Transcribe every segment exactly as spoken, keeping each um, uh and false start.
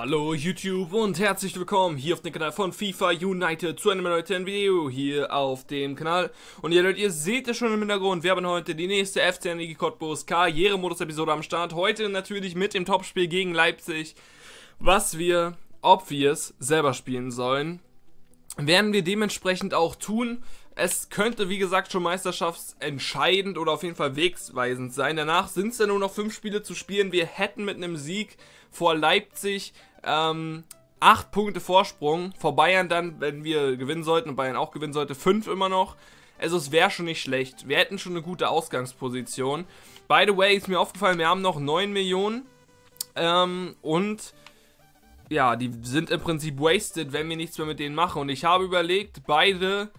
Hallo YouTube und herzlich willkommen hier auf dem Kanal von FIFA United zu einem neuen Video hier auf dem Kanal. Und ihr, Leute, ihr seht es schon im Hintergrund, wir haben heute die nächste F C Energie Cottbus Karrieremodus-Episode am Start. Heute natürlich mit dem Topspiel gegen Leipzig, was wir, ob wir es selber spielen sollen, werden wir dementsprechend auch tun. Es könnte, wie gesagt, schon meisterschaftsentscheidend oder auf jeden Fall wegweisend sein. Danach sind es ja nur noch fünf Spiele zu spielen. Wir hätten mit einem Sieg vor Leipzig ähm, acht Punkte Vorsprung. Vor Bayern dann, wenn wir gewinnen sollten und Bayern auch gewinnen sollte, fünf immer noch. Also es wäre schon nicht schlecht. Wir hätten schon eine gute Ausgangsposition. By the way, ist mir aufgefallen, wir haben noch neun Millionen. Ähm, und ja, die sind im Prinzip wasted, wenn wir nichts mehr mit denen machen. Und ich habe überlegt, beide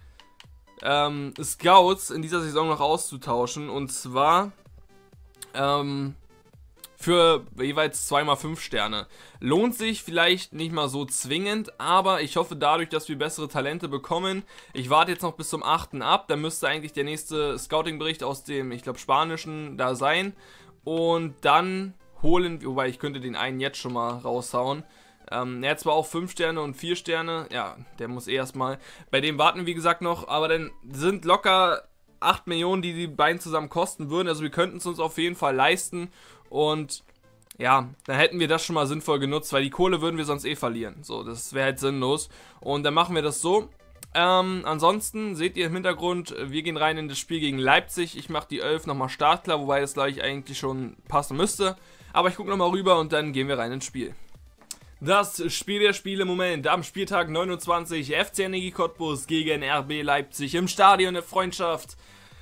Ähm, Scouts in dieser Saison noch auszutauschen, und zwar ähm, für jeweils zwei mal fünf Sterne. Lohnt sich vielleicht nicht mal so zwingend, aber ich hoffe dadurch, dass wir bessere Talente bekommen. Ich warte jetzt noch bis zum achten ab, dann müsste eigentlich der nächste Scouting-Bericht aus dem, ich glaube, Spanischen da sein, und dann holen, wobei ich könnte den einen jetzt schon mal raushauen. Ähm, er hat zwar auch fünf Sterne und vier Sterne, ja, der muss eh erstmal. Bei dem warten wir, wie gesagt, noch, aber dann sind locker acht Millionen, die die beiden zusammen kosten würden. Also wir könnten es uns auf jeden Fall leisten, und ja, dann hätten wir das schon mal sinnvoll genutzt, weil die Kohle würden wir sonst eh verlieren. So, das wäre halt sinnlos, und dann machen wir das so. Ähm, ansonsten seht ihr im Hintergrund, wir gehen rein in das Spiel gegen Leipzig. Ich mache die elf nochmal startklar, wobei das gleich eigentlich schon passen müsste. Aber ich gucke nochmal rüber und dann gehen wir rein ins Spiel. Das Spiel der Spiele im Moment am Spieltag neunundzwanzig, F C Energie Cottbus gegen R B Leipzig im Stadion der Freundschaft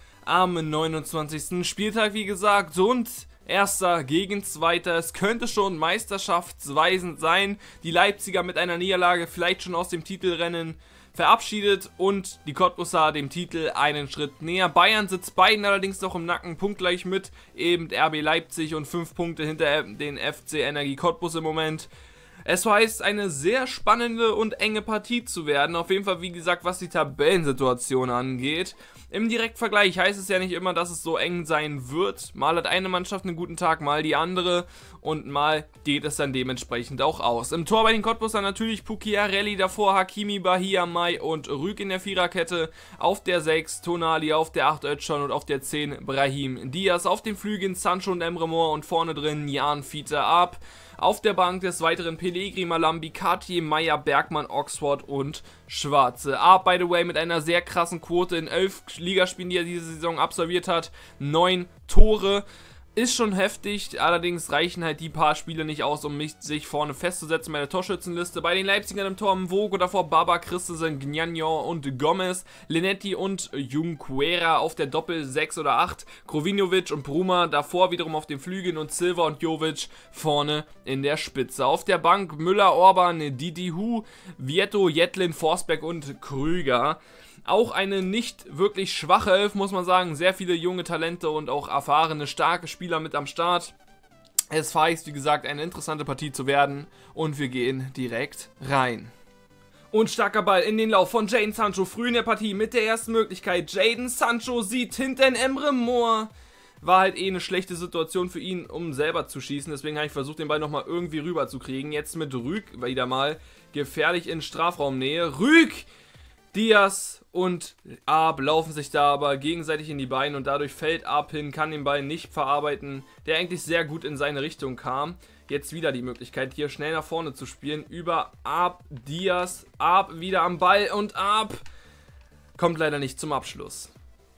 am neunundzwanzigsten Spieltag, wie gesagt, und Erster gegen Zweiter. Es könnte schon meisterschaftsweisend sein. Die Leipziger mit einer Niederlage vielleicht schon aus dem Titelrennen verabschiedet und die Cottbuser dem Titel einen Schritt näher. Bayern sitzt beiden allerdings noch im Nacken, punktgleich mit eben R B Leipzig und fünf Punkte hinter den F C Energie Cottbus im Moment. Es heißt, eine sehr spannende und enge Partie zu werden. Auf jeden Fall, wie gesagt, was die Tabellensituation angeht. Im Direktvergleich heißt es ja nicht immer, dass es so eng sein wird. Mal hat eine Mannschaft einen guten Tag, mal die andere. Und mal geht es dann dementsprechend auch aus. Im Tor bei den Cottbusern natürlich Pucciarelli, davor Hakimi, Bahia, Mai und Rüg in der Viererkette. Auf der sechs Tonali, auf der acht Özcan und auf der zehn Brahim Diaz. Auf den Flügeln Sancho und Emre Mor und vorne drin Jan Fiete ab. Auf der Bank des Weiteren Pellegrini, Malambi, Kati, Meyer, Bergmann, Oxford und Schwarze. Ab, by the way, mit einer sehr krassen Quote in elf Ligaspielen, die er diese Saison absolviert hat. neun Tore. Ist schon heftig, allerdings reichen halt die paar Spiele nicht aus, um mich, sich vorne festzusetzen bei der Torschützenliste. Bei den Leipzigern im Tor Mvogo, davor Baba, Christensen, Gnagnon und Gomez, Linetti und Junquera auf der Doppel sechs oder acht, Krovinovic und Bruma davor wiederum auf den Flügeln und Silva und Jovic vorne in der Spitze. Auf der Bank Müller, Orban, Didi Hu, Vietto, Jetlin, Forsberg und Krüger. Auch eine nicht wirklich schwache Elf, muss man sagen. Sehr viele junge Talente und auch erfahrene, starke Spieler mit am Start. Es heißt, wie gesagt, eine interessante Partie zu werden. Und wir gehen direkt rein. Und starker Ball in den Lauf von Jadon Sancho früh in der Partie mit der ersten Möglichkeit. Jadon Sancho sieht hinten Emre Mor. War halt eh eine schlechte Situation für ihn, um selber zu schießen. Deswegen habe ich versucht, den Ball nochmal irgendwie rüber zu kriegen. Jetzt mit Rüg wieder mal gefährlich in Strafraumnähe. Rüg! Diaz und Ab laufen sich da aber gegenseitig in die Beine, und dadurch fällt Ab hin, kann den Ball nicht verarbeiten, der eigentlich sehr gut in seine Richtung kam. Jetzt wieder die Möglichkeit, hier schnell nach vorne zu spielen, über Ab, Diaz, Ab wieder am Ball, und Ab kommt leider nicht zum Abschluss.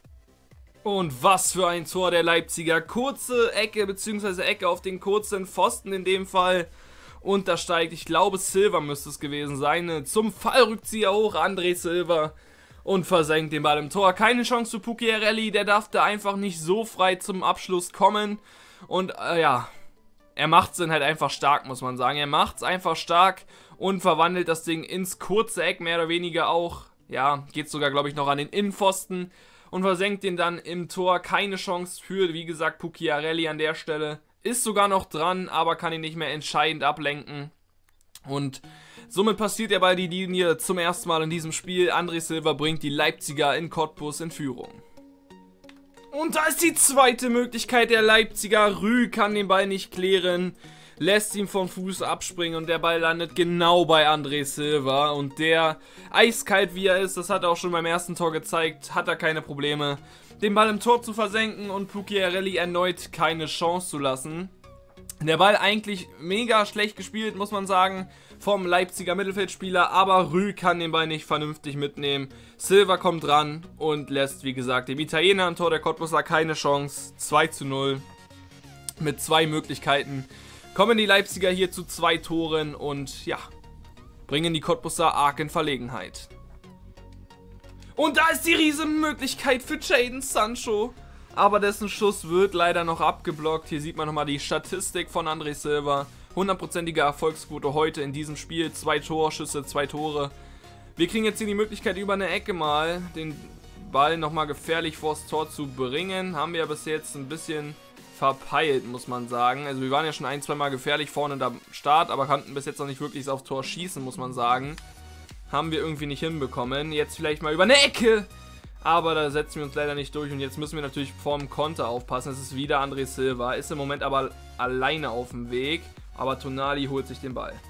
Und was für ein Tor der Leipziger, kurze Ecke bzw. Ecke auf den kurzen Pfosten in dem Fall. Und da steigt, ich glaube, Silva müsste es gewesen sein, zum Fallrückzieher hoch, André Silva, und versenkt den Ball im Tor. Keine Chance für Pucciarelli, der darf da einfach nicht so frei zum Abschluss kommen. Und äh, ja, er macht es dann halt einfach stark, muss man sagen. Er macht es einfach stark und verwandelt das Ding ins kurze Eck, mehr oder weniger auch. Ja, geht sogar, glaube ich, noch an den Innenpfosten und versenkt den dann im Tor. Keine Chance für, wie gesagt, Pucciarelli an der Stelle. Ist sogar noch dran, aber kann ihn nicht mehr entscheidend ablenken. Und somit passiert er bei die Linie zum ersten Mal in diesem Spiel. André Silva bringt die Leipziger in Cottbus in Führung. Und da ist die zweite Möglichkeit der Leipziger. Rü kann den Ball nicht klären. lässt ihn vom Fuß abspringen und der Ball landet genau bei André Silva. Und der, eiskalt wie er ist, das hat er auch schon beim ersten Tor gezeigt, hat er keine Probleme, den Ball im Tor zu versenken und Pucchiarelli erneut keine Chance zu lassen. Der Ball eigentlich mega schlecht gespielt, muss man sagen, vom Leipziger Mittelfeldspieler, aber Rü kann den Ball nicht vernünftig mitnehmen. Silva kommt ran und lässt, wie gesagt, dem Italiener am Tor der Cottbusser keine Chance. zwei zu null mit zwei Möglichkeiten. Kommen die Leipziger hier zu zwei Toren und ja, bringen die Cottbusser arg in Verlegenheit. Und da ist die riesen Möglichkeit für Jadon Sancho. Aber dessen Schuss wird leider noch abgeblockt. Hier sieht man nochmal die Statistik von André Silva. hundertprozentige Erfolgsquote heute in diesem Spiel. Zwei Torschüsse, zwei Tore. Wir kriegen jetzt hier die Möglichkeit, über eine Ecke mal den Ball nochmal gefährlich vors Tor zu bringen. Haben wir bis jetzt ein bisschen verpeilt, muss man sagen. Also wir waren ja schon ein, zwei Mal gefährlich vorne am Start, aber konnten bis jetzt noch nicht wirklich aufs Tor schießen, muss man sagen. Haben wir irgendwie nicht hinbekommen. Jetzt vielleicht mal über eine Ecke. Aber da setzen wir uns leider nicht durch und jetzt müssen wir natürlich vorm Konter aufpassen. Es ist wieder André Silva, ist im Moment aber alleine auf dem Weg, aber Tonali holt sich den Ball.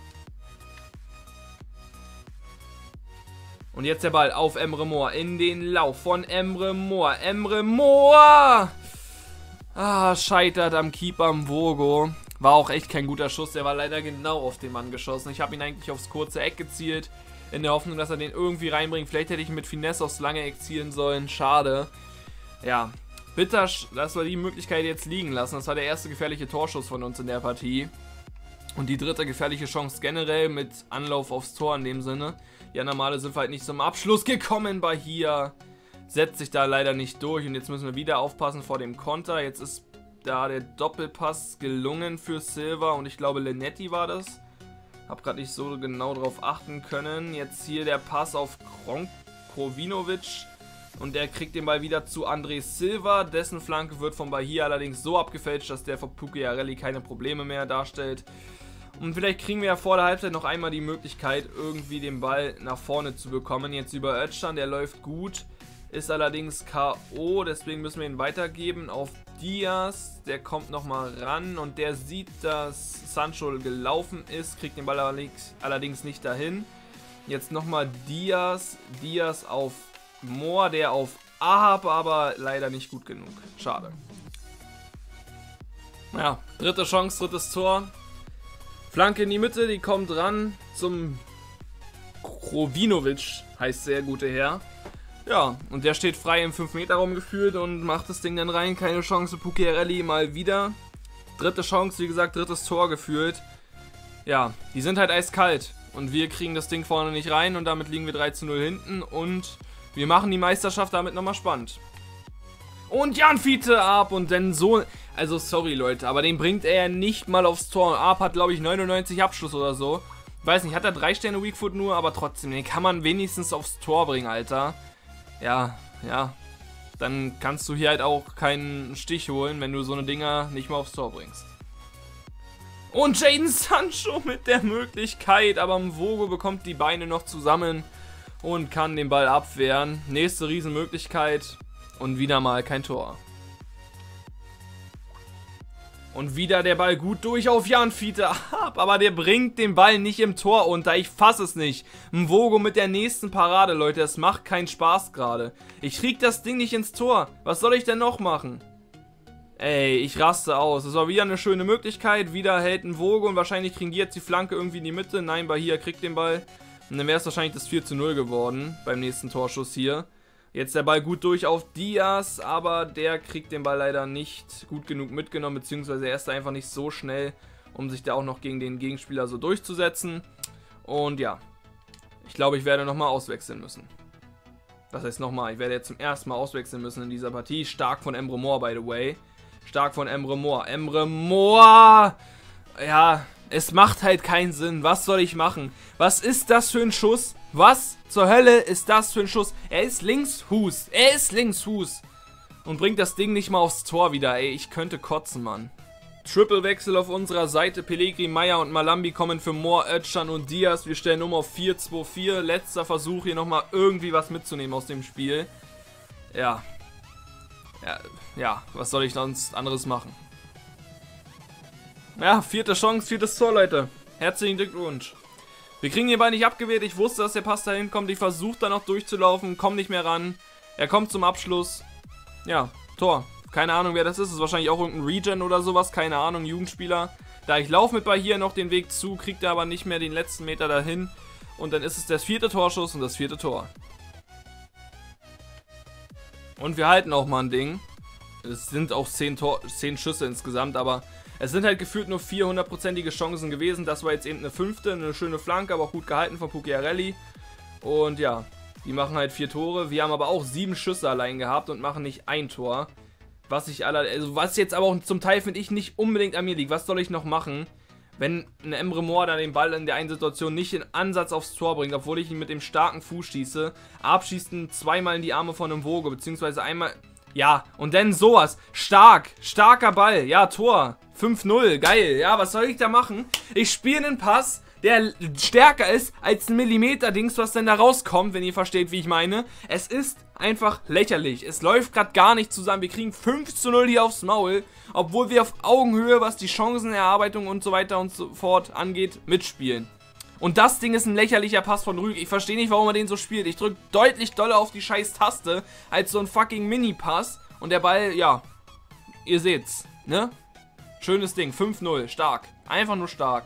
Und jetzt der Ball auf Emre Mor, in den Lauf von Emre Mor. Emre Mor! Ah, scheitert am Keeper Mvogo. War auch echt kein guter Schuss, der war leider genau auf den Mann geschossen. Ich habe ihn eigentlich aufs kurze Eck gezielt, in der Hoffnung, dass er den irgendwie reinbringt. Vielleicht hätte ich ihn mit Finesse aufs lange Eck zielen sollen. Schade. Ja, bitter, dass wir die Möglichkeit jetzt liegen lassen. Das war der erste gefährliche Torschuss von uns in der Partie. Und die dritte gefährliche Chance generell mit Anlauf aufs Tor in dem Sinne. Ja, normale sind wir halt nicht zum Abschluss gekommen. Bahia setzt sich da leider nicht durch. Und jetzt müssen wir wieder aufpassen vor dem Konter. Jetzt ist da der Doppelpass gelungen für Silva. Und ich glaube, Lenetti war das. Hab gerade nicht so genau drauf achten können. Jetzt hier der Pass auf Krovinovic. Und der kriegt den Ball wieder zu André Silva. Dessen Flanke wird von Bahia allerdings so abgefälscht, dass der von Pucchiarelli keine Probleme mehr darstellt. Und vielleicht kriegen wir ja vor der Halbzeit noch einmal die Möglichkeit, irgendwie den Ball nach vorne zu bekommen. Jetzt über Özcan, der läuft gut. Ist allerdings K O, deswegen müssen wir ihn weitergeben auf Diaz. Der kommt nochmal ran und der sieht, dass Sancho gelaufen ist, kriegt den Ball allerdings nicht dahin. Jetzt nochmal Diaz, Diaz auf Mor, der auf Ahab, aber leider nicht gut genug. Schade. Naja, dritte Chance, drittes Tor. Flanke in die Mitte, die kommt ran zum Krovinovic, heißt der gute Herr. Ja, und der steht frei im fünf Meter Raum gefühlt und macht das Ding dann rein. Keine Chance, Pucchiarelli mal wieder. Dritte Chance, wie gesagt, drittes Tor gefühlt. Ja, die sind halt eiskalt. Und wir kriegen das Ding vorne nicht rein und damit liegen wir drei zu null hinten. Und wir machen die Meisterschaft damit nochmal spannend. Und Jan Fiete ab und dann so... Also sorry Leute, aber den bringt er ja nicht mal aufs Tor. Ab hat glaube ich neunundneunzig Abschluss oder so. Weiß nicht, hat er drei Sterne Weakfoot nur, aber trotzdem, den kann man wenigstens aufs Tor bringen, Alter. Ja, ja, dann kannst du hier halt auch keinen Stich holen, wenn du so eine Dinger nicht mal aufs Tor bringst. Und Jadon Sancho mit der Möglichkeit, aber Mvogo bekommt die Beine noch zusammen und kann den Ball abwehren. Nächste Riesenmöglichkeit und wieder mal kein Tor. Und wieder der Ball gut durch auf Jan Fiete ab, aber der bringt den Ball nicht im Tor unter. Ich fasse es nicht. Mvogo mit der nächsten Parade, Leute. Es macht keinen Spaß gerade. Ich krieg das Ding nicht ins Tor. Was soll ich denn noch machen? Ey, ich raste aus. Das war wieder eine schöne Möglichkeit. Wieder hält Mvogo und wahrscheinlich kriegen die jetzt die Flanke irgendwie in die Mitte. Nein, Bahia kriegt den Ball. Und dann wäre es wahrscheinlich das vier zu null geworden beim nächsten Torschuss hier. Jetzt der Ball gut durch auf Diaz, aber der kriegt den Ball leider nicht gut genug mitgenommen, beziehungsweise er ist einfach nicht so schnell, um sich da auch noch gegen den Gegenspieler so durchzusetzen. Und ja, ich glaube, ich werde nochmal auswechseln müssen. Das heißt nochmal, ich werde jetzt zum ersten Mal auswechseln müssen in dieser Partie. Stark von Emre Mor, by the way. Stark von Emre Mor. Emre Mor! Ja, es macht halt keinen Sinn. Was soll ich machen? Was ist das für ein Schuss? Was zur Hölle ist das für ein Schuss? Er ist Linksfuß. Er ist Linksfuß. Und bringt das Ding nicht mal aufs Tor wieder. Ey, ich könnte kotzen, Mann. Triple-Wechsel auf unserer Seite. Pellegrini, Meyer und Malambi kommen für Mor, Özcan und Diaz. Wir stellen um auf vier zwei vier. Letzter Versuch, hier nochmal irgendwie was mitzunehmen aus dem Spiel. Ja. Ja, ja, was soll ich sonst anderes machen? Ja, vierte Chance, viertes Tor, Leute. Herzlichen Glückwunsch. Wir kriegen den Ball nicht abgewehrt. Ich wusste, dass der Pass dahin kommt. Ich versuche da noch durchzulaufen, komme nicht mehr ran. Er kommt zum Abschluss. Ja, Tor. Keine Ahnung, wer das ist. Das ist wahrscheinlich auch irgendein Regen oder sowas. Keine Ahnung, Jugendspieler. Da ich laufe mit Ball hier noch den Weg zu, kriegt er aber nicht mehr den letzten Meter dahin. Und dann ist es das vierte Torschuss und das vierte Tor. Und wir halten auch mal ein Ding. Es sind auch zehn, Tor, zehn Schüsse insgesamt, aber es sind halt gefühlt nur vier hundertprozentige Chancen gewesen. Das war jetzt eben eine fünfte, eine schöne Flanke, aber auch gut gehalten von Pucciarelli. Und ja, die machen halt vier Tore. Wir haben aber auch sieben Schüsse allein gehabt und machen nicht ein Tor. Was ich aller, also was jetzt aber auch zum Teil, finde ich, nicht unbedingt an mir liegt. Was soll ich noch machen, wenn ein Emre Mor dann den Ball in der einen Situation nicht in Ansatz aufs Tor bringt, obwohl ich ihn mit dem starken Fuß schieße, abschießen zweimal in die Arme von einem Vogo, beziehungsweise einmal, ja, und dann sowas, stark, starker Ball, ja, Tor, fünf null, geil, ja, was soll ich da machen? Ich spiele einen Pass, der stärker ist als ein Millimeter-Dings, was denn da rauskommt, wenn ihr versteht, wie ich meine. Es ist einfach lächerlich. Es läuft gerade gar nicht zusammen. Wir kriegen fünf zu null hier aufs Maul, obwohl wir auf Augenhöhe, was die Chancenerarbeitung und so weiter und so fort angeht, mitspielen. Und das Ding ist ein lächerlicher Pass von Rüg. Ich verstehe nicht, warum er den so spielt. Ich drücke deutlich doller auf die scheiß Taste als so ein fucking Mini-Pass. Und der Ball, ja, ihr seht's, ne? Schönes Ding, fünf null, stark. Einfach nur stark.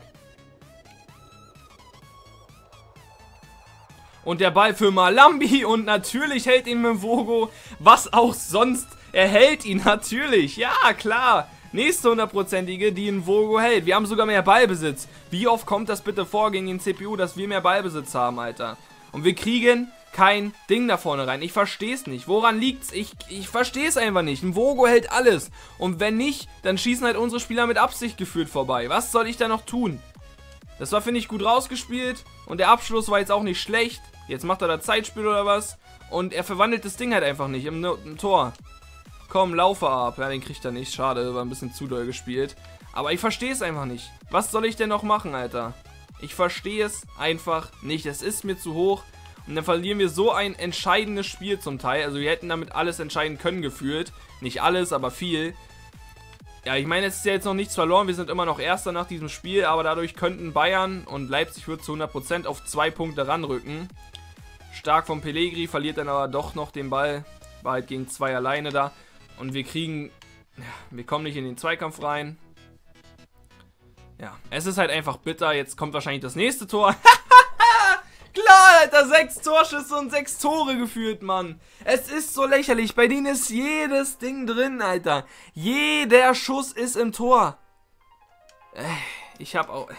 Und der Ball für Malambi und natürlich hält ihn Mvogo, was auch sonst, er hält ihn natürlich, ja klar. Nächste hundertprozentige, die Mvogo hält. Wir haben sogar mehr Ballbesitz. Wie oft kommt das bitte vor gegen den C P U, dass wir mehr Ballbesitz haben, Alter? Und wir kriegen kein Ding da vorne rein. Ich verstehe es nicht. Woran liegt's? Ich, ich verstehe es einfach nicht. Mvogo hält alles. Und wenn nicht, dann schießen halt unsere Spieler mit Absicht gefühlt vorbei. Was soll ich da noch tun? Das war, finde ich, gut rausgespielt. Und der Abschluss war jetzt auch nicht schlecht. Jetzt macht er da Zeitspiel oder was. Und er verwandelt das Ding halt einfach nicht im, im Tor. Komm, laufe ab. Ja, den kriegt er nicht. Schade, war ein bisschen zu doll gespielt. Aber ich verstehe es einfach nicht. Was soll ich denn noch machen, Alter? Ich verstehe es einfach nicht. Es ist mir zu hoch. Und dann verlieren wir so ein entscheidendes Spiel zum Teil. Also wir hätten damit alles entscheiden können gefühlt. Nicht alles, aber viel. Ja, ich meine, es ist ja jetzt noch nichts verloren. Wir sind immer noch Erster nach diesem Spiel. Aber dadurch könnten Bayern und Leipzig wird zu hundert Prozent auf zwei Punkte ranrücken. Stark von Pellegrini, verliert dann aber doch noch den Ball. War halt gegen zwei alleine da. Und wir kriegen... Ja, wir kommen nicht in den Zweikampf rein. Ja, es ist halt einfach bitter. Jetzt kommt wahrscheinlich das nächste Tor. Klar, Alter, sechs Torschüsse und sechs Tore geführt, Mann. Es ist so lächerlich. Bei denen ist jedes Ding drin, Alter. Jeder Schuss ist im Tor. Ich hab auch...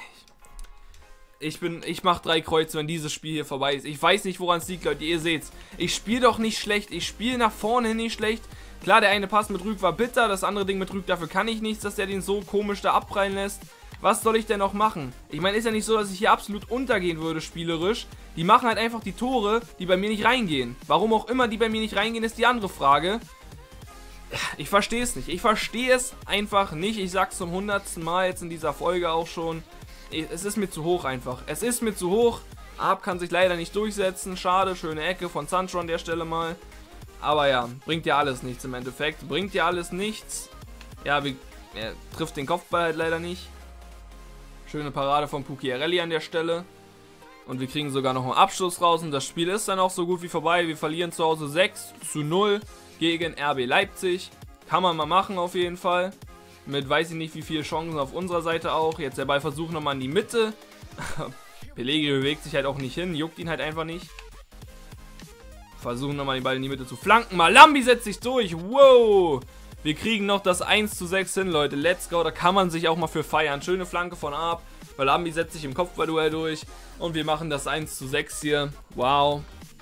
Ich bin, ich mach drei Kreuze, wenn dieses Spiel hier vorbei ist. Ich weiß nicht, woran es liegt, Leute. Ihr seht's. Ich spiele doch nicht schlecht. Ich spiele nach vorne hin nicht schlecht. Klar, der eine Pass mit Rüg war bitter. Das andere Ding mit Rüg, dafür kann ich nichts, dass der den so komisch da abprallen lässt. Was soll ich denn noch machen? Ich meine, ist ja nicht so, dass ich hier absolut untergehen würde, spielerisch. Die machen halt einfach die Tore, die bei mir nicht reingehen. Warum auch immer die bei mir nicht reingehen, ist die andere Frage. Ich verstehe es nicht. Ich verstehe es einfach nicht. Ich sag's zum hundertsten Mal jetzt in dieser Folge auch schon. Es ist mir zu hoch einfach. Es ist mir zu hoch. Ab kann sich leider nicht durchsetzen. Schade, schöne Ecke von Sancho an der Stelle mal. Aber ja, bringt ja alles nichts im Endeffekt. Bringt ja alles nichts. Ja, wie, er trifft den Kopfball halt leider nicht. Schöne Parade von Pucciarelli an der Stelle. Und wir kriegen sogar noch einen Abschluss raus. Und das Spiel ist dann auch so gut wie vorbei. Wir verlieren zu Hause sechs zu null gegen R B Leipzig. Kann man mal machen auf jeden Fall. Mit weiß ich nicht wie viele Chancen auf unserer Seite auch. Jetzt der Ballversuch nochmal in die Mitte. Pellegrini bewegt sich halt auch nicht hin. Juckt ihn halt einfach nicht. Versuchen nochmal den Ball in die Mitte zu flanken. Malambi setzt sich durch. Wow. Wir kriegen noch das eins zu sechs hin, Leute. Let's go. Da kann man sich auch mal für feiern. Schöne Flanke von Ab. Malambi setzt sich im Kopfballduell durch. Und wir machen das eins zu sechs hier. Wow.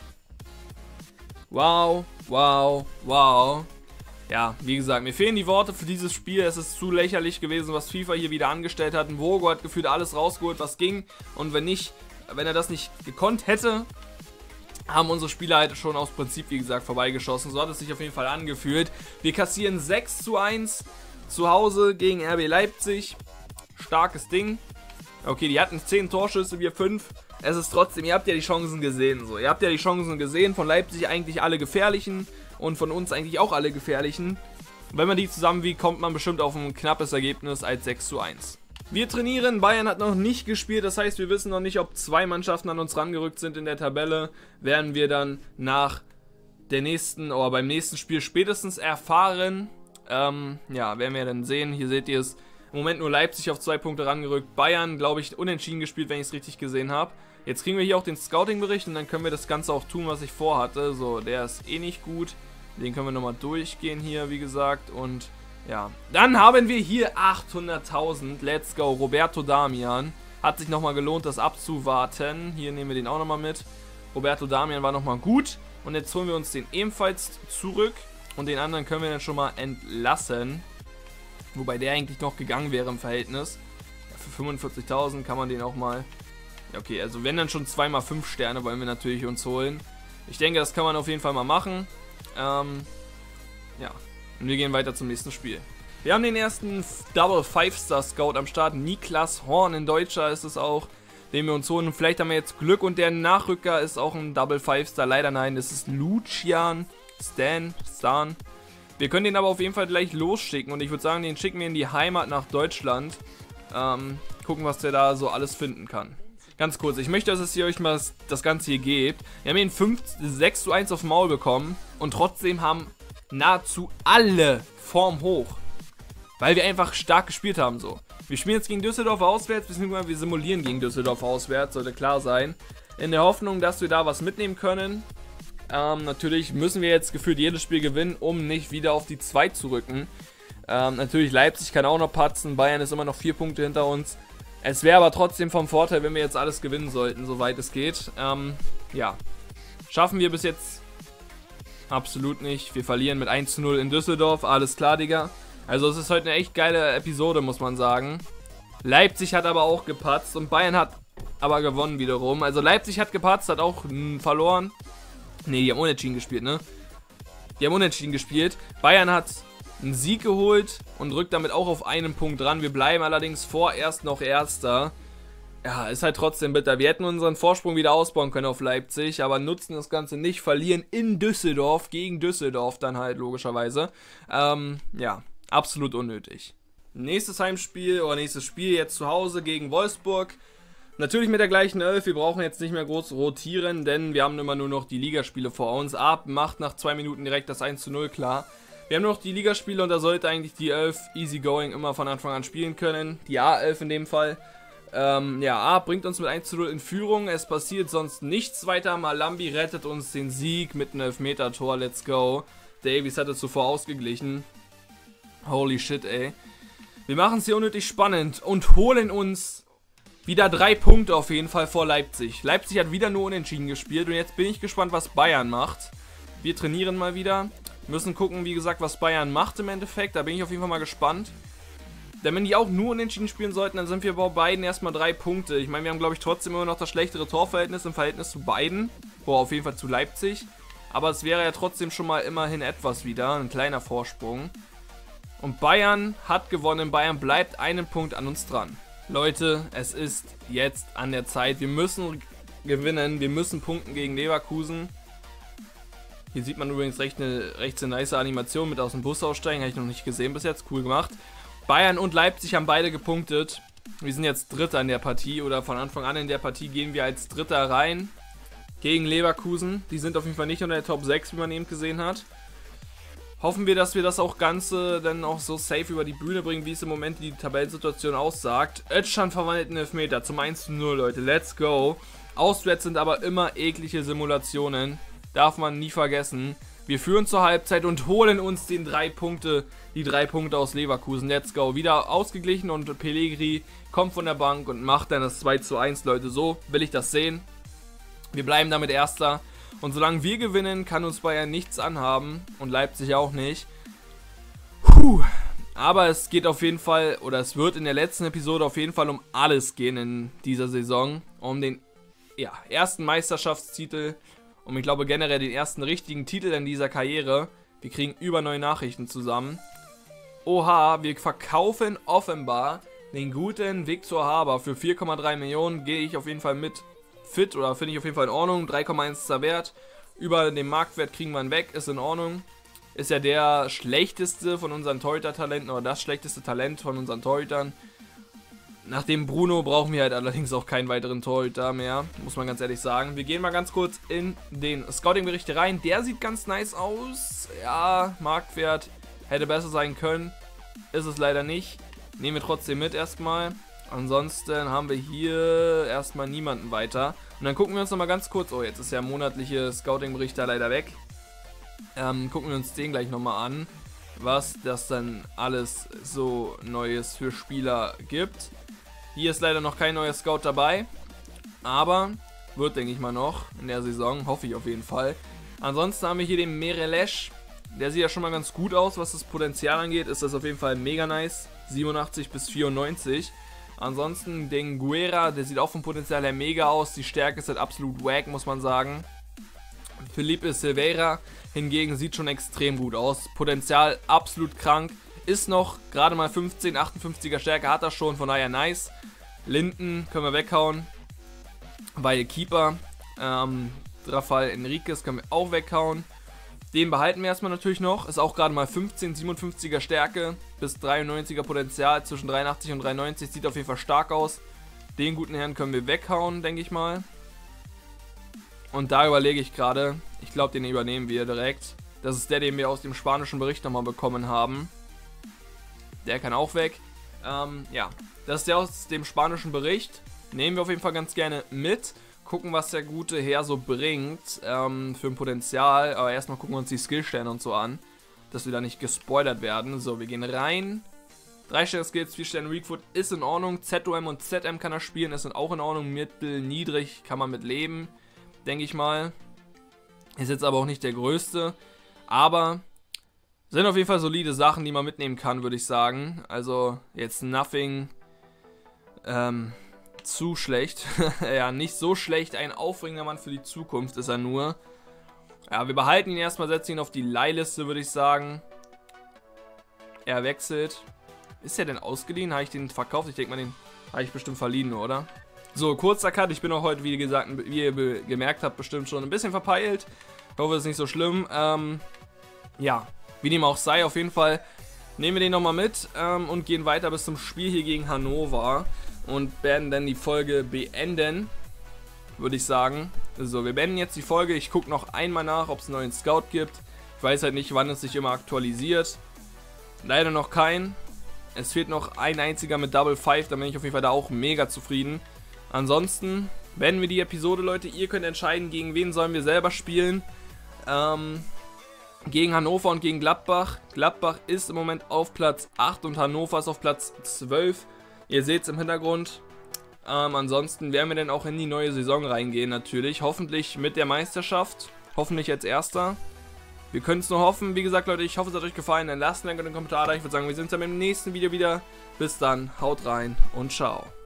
Wow. Wow. Wow. Ja, wie gesagt, mir fehlen die Worte für dieses Spiel. Es ist zu lächerlich gewesen, was FIFA hier wieder angestellt hat. Mvogo hat gefühlt alles rausgeholt, was ging. Und wenn nicht, wenn er das nicht gekonnt hätte, haben unsere Spieler halt schon aus Prinzip, wie gesagt, vorbeigeschossen. So hat es sich auf jeden Fall angefühlt. Wir kassieren sechs zu eins zu Hause gegen R B Leipzig. Starkes Ding. Okay, die hatten zehn Torschüsse, wir fünf. Es ist trotzdem, ihr habt ja die Chancen gesehen. So, ihr habt ja die Chancen gesehen. Von Leipzig eigentlich alle gefährlichen. Und von uns eigentlich auch alle gefährlichen. Wenn man die zusammenwiegt, kommt man bestimmt auf ein knappes Ergebnis als sechs zu eins. Wir trainieren, Bayern hat noch nicht gespielt, das heißt, wir wissen noch nicht, ob zwei Mannschaften an uns rangerückt sind in der Tabelle. Werden wir dann nach der nächsten, oder beim nächsten Spiel spätestens erfahren. Ähm, ja, werden wir dann sehen. Hier seht ihr es, im Moment nur Leipzig auf zwei Punkte rangerückt. Bayern, glaube ich, unentschieden gespielt, wenn ich es richtig gesehen habe. Jetzt kriegen wir hier auch den Scouting-Bericht und dann können wir das Ganze auch tun, was ich vorhatte. So, der ist eh nicht gut. Den können wir nochmal durchgehen hier, wie gesagt, und... ja, dann haben wir hier achthunderttausend. Let's go. Roberto Damian. Hat sich nochmal gelohnt, das abzuwarten. Hier nehmen wir den auch nochmal mit. Roberto Damian war nochmal gut. Und jetzt holen wir uns den ebenfalls zurück. Und den anderen können wir dann schon mal entlassen. Wobei der eigentlich noch gegangen wäre im Verhältnis. Ja, für fünfundvierzigtausend kann man den auch mal... ja, okay, also wenn dann schon zweimal fünf Sterne wollen wir natürlich uns holen. Ich denke, das kann man auf jeden Fall mal machen. Ähm, ja. Und wir gehen weiter zum nächsten Spiel. Wir haben den ersten Double five Star Scout am Start. Niklas Horn, ein Deutscher ist es auch, den wir uns holen. Vielleicht haben wir jetzt Glück und der Nachrücker ist auch ein Double five Star. Leider nein, das ist Lucian Stan. Stan. Wir können den aber auf jeden Fall gleich losschicken. Und ich würde sagen, den schicken wir in die Heimat nach Deutschland. Ähm, gucken, was der da so alles finden kann. Ganz kurz, ich möchte, dass es hier euch mal das, das Ganze hier gebt. Wir haben ihn sechs zu eins auf Maul bekommen. Und trotzdem haben... nahezu alle Form hoch, weil wir einfach stark gespielt haben so. Wir spielen jetzt gegen Düsseldorf auswärts, beziehungsweise wir simulieren gegen Düsseldorf auswärts, sollte klar sein. In der Hoffnung, dass wir da was mitnehmen können. Ähm, natürlich müssen wir jetzt gefühlt jedes Spiel gewinnen, um nicht wieder auf die zwei zu rücken. Ähm, natürlich Leipzig kann auch noch patzen, Bayern ist immer noch vier Punkte hinter uns. Es wäre aber trotzdem vom Vorteil, wenn wir jetzt alles gewinnen sollten, soweit es geht. Ähm, ja, schaffen wir bis jetzt... absolut nicht. Wir verlieren mit eins zu null in Düsseldorf. Alles klar, Digga. Also es ist heute eine echt geile Episode, muss man sagen. Leipzig hat aber auch gepatzt und Bayern hat aber gewonnen wiederum. Also Leipzig hat gepatzt, hat auch mh, verloren. Ne, die haben unentschieden gespielt, ne? Die haben unentschieden gespielt. Bayern hat einen Sieg geholt und rückt damit auch auf einen Punkt ran. Wir bleiben allerdings vorerst noch Erster. Ja, ist halt trotzdem bitter. Wir hätten unseren Vorsprung wieder ausbauen können auf Leipzig, aber nutzen das Ganze nicht. Verlieren in Düsseldorf, gegen Düsseldorf dann halt logischerweise. Ähm, ja, absolut unnötig. Nächstes Heimspiel oder nächstes Spiel jetzt zu Hause gegen Wolfsburg. Natürlich mit der gleichen Elf. Wir brauchen jetzt nicht mehr groß rotieren, denn wir haben immer nur noch die Ligaspiele vor uns. Ab macht nach zwei Minuten direkt das eins zu null klar. Wir haben noch die Ligaspiele und da sollte eigentlich die Elf easygoing immer von Anfang an spielen können. Die A elf in dem Fall. Ähm, ja, A bringt uns mit eins zu null in Führung. Es passiert sonst nichts weiter. Malambi rettet uns den Sieg mit einem Elfmeter-Tor. Let's go. Davies hat es zuvor ausgeglichen. Holy shit, ey. Wir machen es hier unnötig spannend und holen uns wieder drei Punkte auf jeden Fall vor Leipzig. Leipzig hat wieder nur unentschieden gespielt und jetzt bin ich gespannt, was Bayern macht. Wir trainieren mal wieder. Müssen gucken, wie gesagt, was Bayern macht im Endeffekt. Da bin ich auf jeden Fall mal gespannt. Denn wenn die auch nur unentschieden spielen sollten, dann sind wir bei beiden erstmal drei Punkte. Ich meine, wir haben, glaube ich, trotzdem immer noch das schlechtere Torverhältnis im Verhältnis zu beiden. Boah, auf jeden Fall zu Leipzig. Aber es wäre ja trotzdem schon mal immerhin etwas wieder. Ein kleiner Vorsprung. Und Bayern hat gewonnen. Bayern bleibt einen Punkt an uns dran. Leute, es ist jetzt an der Zeit. Wir müssen gewinnen. Wir müssen punkten gegen Leverkusen. Hier sieht man übrigens recht eine, recht eine nice Animation mit aus dem Bus aussteigen. Habe ich noch nicht gesehen bis jetzt. Cool gemacht. Bayern und Leipzig haben beide gepunktet. Wir sind jetzt Dritter in der Partie oder von Anfang an in der Partie gehen wir als Dritter rein. Gegen Leverkusen. Die sind auf jeden Fall nicht unter der Top sechs, wie man eben gesehen hat. Hoffen wir, dass wir das auch Ganze dann auch so safe über die Bühne bringen, wie es im Moment die Tabellensituation aussagt. Özcan verwandelt einen Elfmeter zum eins zu null, Leute. Let's go. Auswärts sind aber immer eklige Simulationen. Darf man nie vergessen. Wir führen zur Halbzeit und holen uns den drei Punkte, die drei Punkte aus Leverkusen. Let's go. Wieder ausgeglichen und Pellegrini kommt von der Bank und macht dann das zwei zu eins, Leute. So will ich das sehen. Wir bleiben damit Erster. Und solange wir gewinnen, kann uns Bayern nichts anhaben. Und Leipzig auch nicht. Puh. Aber es geht auf jeden Fall, oder es wird in der letzten Episode auf jeden Fall um alles gehen in dieser Saison. Um den ja, ersten Meisterschaftstitel. Und ich glaube generell den ersten richtigen Titel in dieser Karriere. Wir kriegen über neue Nachrichten zusammen. Oha, wir verkaufen offenbar den guten Victor Haber für vier Komma drei Millionen. Gehe ich auf jeden Fall mit fit oder finde ich auf jeden Fall in Ordnung. drei Komma eins ist der Wert. Über den Marktwert kriegen wir ihn weg, ist in Ordnung. Ist ja der schlechteste von unseren Torhüter-Talenten oder das schlechteste Talent von unseren Torhütern. Nach dem Bruno brauchen wir halt allerdings auch keinen weiteren Torhüter mehr, muss man ganz ehrlich sagen. Wir gehen mal ganz kurz in den Scouting-Bericht rein. Der sieht ganz nice aus. Ja, Marktwert hätte besser sein können. Ist es leider nicht. Nehmen wir trotzdem mit erstmal. Ansonsten haben wir hier erstmal niemanden weiter. Und dann gucken wir uns nochmal ganz kurz... Oh, jetzt ist der monatliche Scouting-Bericht da leider weg. Ähm, gucken wir uns den gleich nochmal an, was das dann alles so Neues für Spieler gibt. Hier ist leider noch kein neuer Scout dabei, aber wird, denke ich mal, noch in der Saison, hoffe ich auf jeden Fall. Ansonsten haben wir hier den Merelesch, der sieht ja schon mal ganz gut aus, was das Potenzial angeht, ist das auf jeden Fall mega nice, siebenundachtzig bis vierundneunzig. Ansonsten den Guerra, der sieht auch vom Potenzial her mega aus, die Stärke ist halt absolut wack, muss man sagen. Felipe Silveira hingegen sieht schon extrem gut aus, Potenzial absolut krank. Ist noch gerade mal fünfzehn, achtundfünfziger Stärke hat er schon, von daher nice. Linden können wir weghauen, weil Keeper, ähm, Rafael Enriquez können wir auch weghauen. Den behalten wir erstmal natürlich noch, ist auch gerade mal fünfzehn, siebenundfünfziger Stärke bis dreiundneunziger Potenzial, zwischen dreiundachtzig und dreiundneunzig, sieht auf jeden Fall stark aus. Den guten Herrn können wir weghauen, denke ich mal. Und da überlege ich gerade, ich glaube, den übernehmen wir direkt. Das ist der, den wir aus dem spanischen Bericht nochmal bekommen haben. Der kann auch weg. Ähm, ja, das ist der aus dem spanischen Bericht. Nehmen wir auf jeden Fall ganz gerne mit. Gucken, was der gute Herr so bringt ähm, für ein Potenzial. Aber erstmal gucken wir uns die Skillstellen und so an, dass wir da nicht gespoilert werden. So, wir gehen rein. drei Sterne Skills, vier Sterne Weakfoot ist in Ordnung. Z O M und Z M kann er spielen, ist auch in Ordnung. Mittel, niedrig kann man mit leben, denke ich mal. Ist jetzt aber auch nicht der größte. Aber... sind auf jeden Fall solide Sachen, die man mitnehmen kann, würde ich sagen. Also jetzt nothing ähm, zu schlecht. Ja, nicht so schlecht. Ein aufregender Mann für die Zukunft ist er nur. Ja, wir behalten ihn erstmal, setzen ihn auf die Leihliste, würde ich sagen. Er wechselt. Ist er denn ausgeliehen? Habe ich den verkauft? Ich denke mal, den habe ich bestimmt verliehen, oder? So, kurzer Cut. Ich bin auch heute, wie gesagt, wie ihr gemerkt habt, bestimmt schon ein bisschen verpeilt. Ich hoffe, es ist nicht so schlimm. Ähm, ja. Wie dem auch sei, auf jeden Fall nehmen wir den nochmal mit ähm, und gehen weiter bis zum Spiel hier gegen Hannover und werden dann die Folge beenden, würde ich sagen. So, wir beenden jetzt die Folge. Ich gucke noch einmal nach, ob es einen neuen Scout gibt. Ich weiß halt nicht, wann es sich immer aktualisiert. Leider noch kein. Es fehlt noch ein einziger mit Double Five, da bin ich auf jeden Fall da auch mega zufrieden. Ansonsten beenden wir die Episode, Leute. Ihr könnt entscheiden, gegen wen sollen wir selber spielen. Ähm... Gegen Hannover und gegen Gladbach. Gladbach ist im Moment auf Platz acht und Hannover ist auf Platz zwölf. Ihr seht es im Hintergrund. Ähm, ansonsten werden wir dann auch in die neue Saison reingehen natürlich. Hoffentlich mit der Meisterschaft. Hoffentlich als Erster. Wir können es nur hoffen. Wie gesagt, Leute, ich hoffe, es hat euch gefallen. Dann lasst einen Like und einen Kommentar da. Ich würde sagen, wir sehen uns dann im nächsten Video wieder. Bis dann, haut rein und ciao.